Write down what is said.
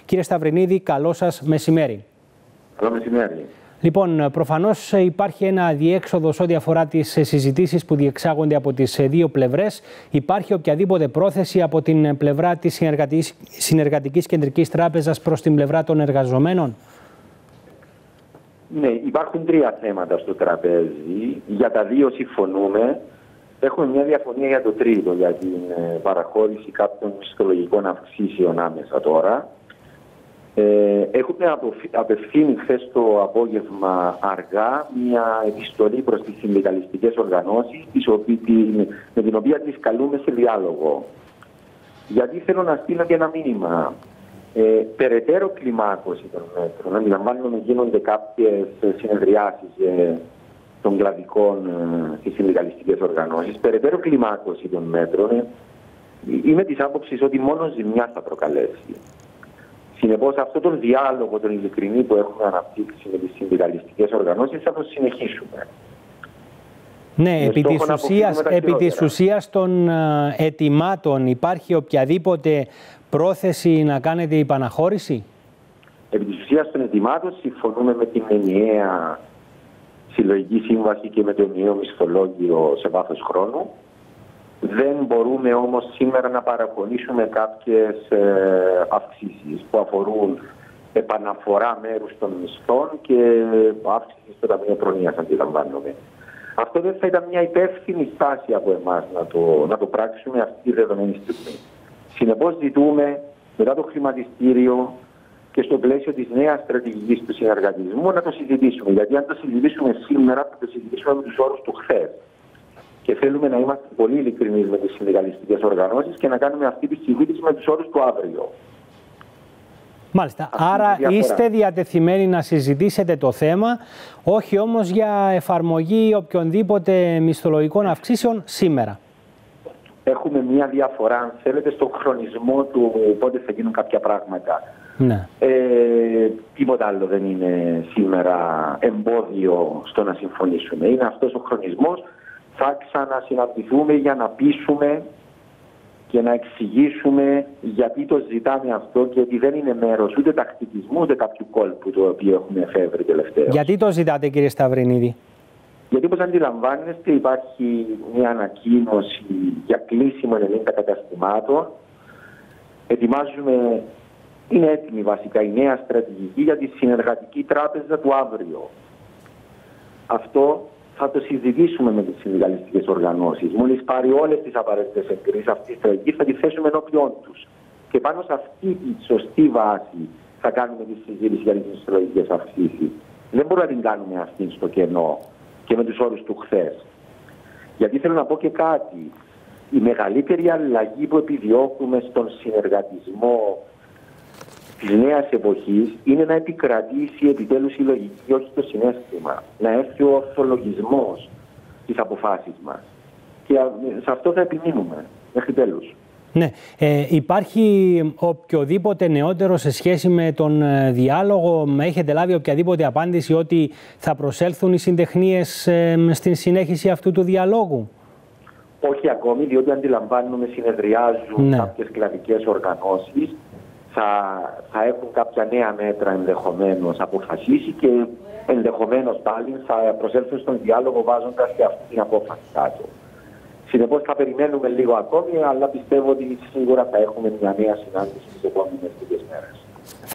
Κύριε Σταυρινίδη, καλό σας μεσημέρι. Καλό μεσημέρι. Λοιπόν, προφανώς υπάρχει ένα αδιέξοδος ό,τι αφορά τις συζητήσεις που διεξάγονται από τις δύο πλευρές. Υπάρχει οποιαδήποτε πρόθεση από την πλευρά της Συνεργατικής Κεντρικής Τράπεζας προς την πλευρά των εργαζομένων? Ναι, υπάρχουν τρία θέματα στο τραπέζι. Για τα δύο συμφωνούμε. Έχουμε μια διαφωνία για το τρίτο, για την παραχώρηση κάποιων μισθολογικών αυξήσεων άμεσα τώρα. Έχουμε απευθύνει χθες το απόγευμα αργά μια επιστολή προς τις συνδικαλιστικές οργανώσεις με την οποία τις καλούμε σε διάλογο. Γιατί θέλω να στείλω και ένα μήνυμα. Περαιτέρω κλιμάκωση των μέτρων. Αντιλαμβάνομαι γίνονται κάποιες συνεδριάσεις των κλαδικών στις συνδικαλιστικές οργανώσεις. Περαιτέρω κλιμάκωση των μέτρων είμαι της άποψης ότι μόνο ζημιά θα προκαλέσει. Συνεπώς, αυτόν τον διάλογο, τον ειλικρινή που έχουμε αναπτύξει με τις συνδικαλιστικές οργανώσεις, θα το συνεχίσουμε. Ναι, επί της ουσίας των αιτημάτων υπάρχει οποιαδήποτε πρόθεση να κάνετε υπαναχώρηση? Επί της ουσίας των αιτημάτων συμφωνούμε με την ενιαία συλλογική σύμβαση και με το ενιαίο μισθολόγιο σε βάθος χρόνου. Δεν μπορούμε όμως σήμερα να παραπονήσουμε κάποιες αυξήσεις που αφορούν επαναφορά μέρους των μισθών και αύξηση στο Ταμείο Προνοίας, αντιλαμβάνομαι. Αυτό δεν θα ήταν μια υπεύθυνη στάση από εμάς να το πράξουμε αυτή τη δεδομένη στιγμή. Συνεπώς ζητούμε μετά το χρηματιστήριο και στο πλαίσιο της νέας στρατηγικής του συνεργατισμού να το συζητήσουμε. Γιατί αν το συζητήσουμε σήμερα θα το συζητήσουμε με τους όρους του χθες. Και θέλουμε να είμαστε πολύ ειλικρινείς με τις συνδικαλιστικές οργανώσεις και να κάνουμε αυτή τη συζήτηση με τους όρους του αύριο. Μάλιστα. Άρα είστε διατεθειμένοι να συζητήσετε το θέμα, όχι όμως για εφαρμογή οποιονδήποτε μισθολογικών αυξήσεων σήμερα? Έχουμε μια διαφορά, αν θέλετε, στον χρονισμό του πότε θα γίνουν κάποια πράγματα. Ναι. Τίποτα άλλο δεν είναι σήμερα εμπόδιο στο να συμφωνήσουμε. Είναι αυτός ο χρονισμός. Θα ξανασυναντηθούμε για να πείσουμε και να εξηγήσουμε γιατί το ζητάμε αυτό και ότι δεν είναι μέρος ούτε τακτικισμού ούτε κάποιου κόλπου το οποίο έχουμε εφεύρει τελευταίως. Γιατί το ζητάτε, κύριε Σταυρινίδη? Γιατί, όπως αντιλαμβάνεστε, υπάρχει μια ανακοίνωση για κλείσιμο 90 καταστημάτων. Είναι έτοιμη βασικά η νέα στρατηγική για τη Συνεργατική Τράπεζα του αύριο. Αυτό θα το συζητήσουμε με τις συνδικαλιστικές οργανώσεις. Μόλις πάρει όλες τις απαραίτητες εγκρίσεις αυτή τη στρατηγική, θα τη θέσουμε ενώπιον τους. Και πάνω σε αυτή τη σωστή βάση θα κάνουμε τη συζήτηση για τις μισθολογικές αυξήσεις. Δεν μπορούμε να την κάνουμε αυτή στο κενό και με τους όρους του χθες. Γιατί θέλω να πω και κάτι. Η μεγαλύτερη αλλαγή που επιδιώκουμε στον συνεργατισμό της νέας εποχής είναι να επικρατήσει επιτέλους η λογική, όχι το συναίσθημα. Να έρθει ο ορθολογισμός στις αποφάσεις μας. Και σε αυτό θα επιμείνουμε μέχρι τέλους. Ναι. Υπάρχει οποιοδήποτε νεότερο σε σχέση με τον διάλογο? Έχετε λάβει οποιαδήποτε απάντηση ότι θα προσέλθουν οι συντεχνίες στην συνέχιση αυτού του διαλόγου? Όχι ακόμη, διότι αντιλαμβάνουμε συνεδριάζουν κάποιες κλαδικές οργανώσεις. Θα έχουν κάποια νέα μέτρα ενδεχομένως αποφασίσει και ενδεχομένως πάλι θα προσέλθουν στον διάλογο βάζοντας και αυτή την απόφαση κάτω. Συνεπώς θα περιμένουμε λίγο ακόμη, αλλά πιστεύω ότι σίγουρα θα έχουμε μια νέα συνάντηση τις επόμενες 2 μέρες.